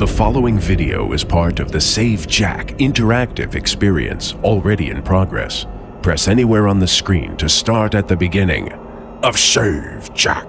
The following video is part of the Save Jack interactive experience already in progress. Press anywhere on the screen to start at the beginning of Save Jack.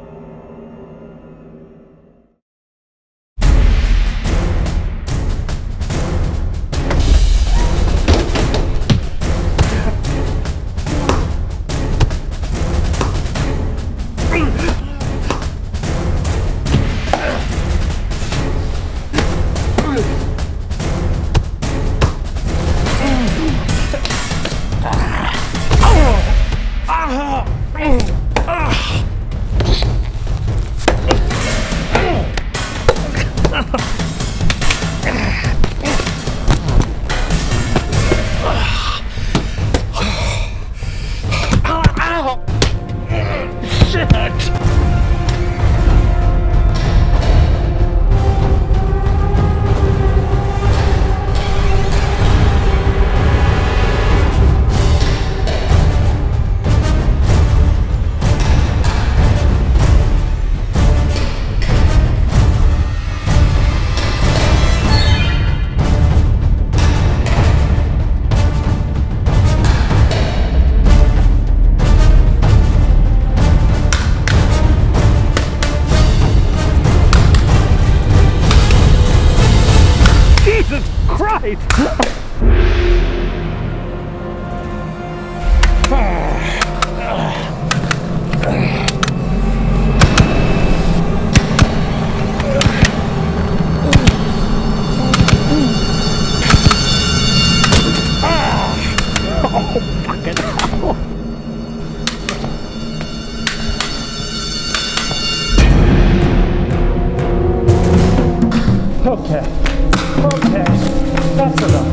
Okay, that's enough.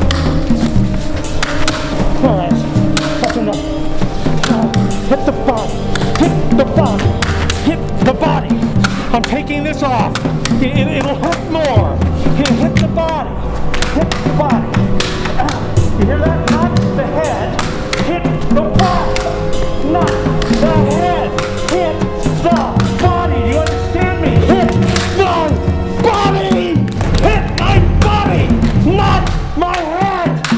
All right, that's enough. Hit the body, hit the body. I'm taking this off. It'll hurt more. Hit the body. You hear that? Not the head. Hit the body. Not the head. Hit the body. Do you understand me? Hit the body. Hit my body, not my head!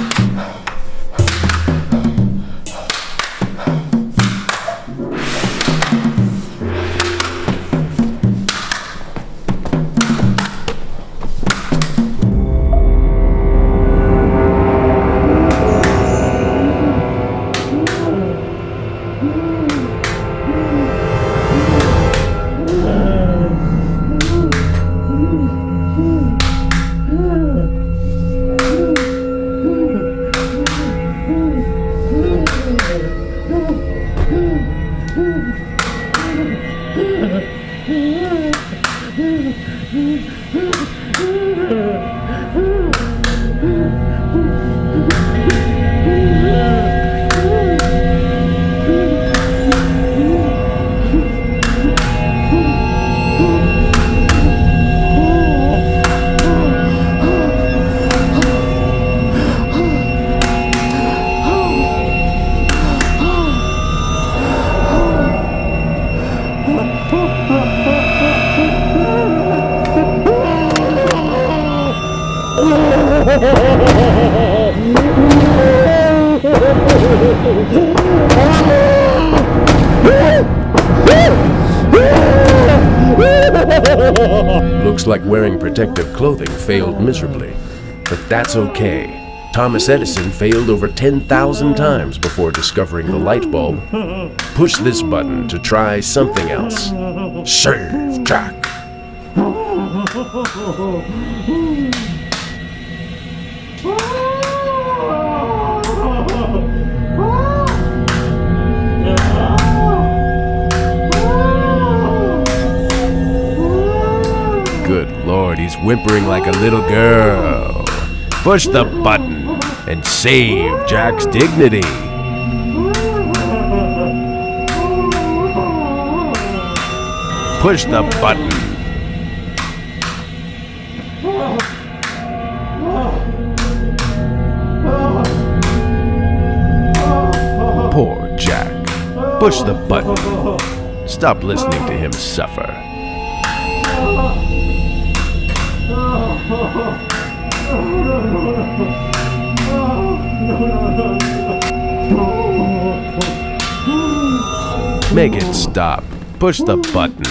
Looks like wearing protective clothing failed miserably, but that's okay. Thomas Edison failed over 10,000 times before discovering the light bulb. Push this button to try something else. Save Jack! Good Lord, he's whimpering like a little girl. Push the button and save Jack's dignity. Push the button. Poor Jack. Push the button. Stop listening to him suffer. Make it stop. Push the button.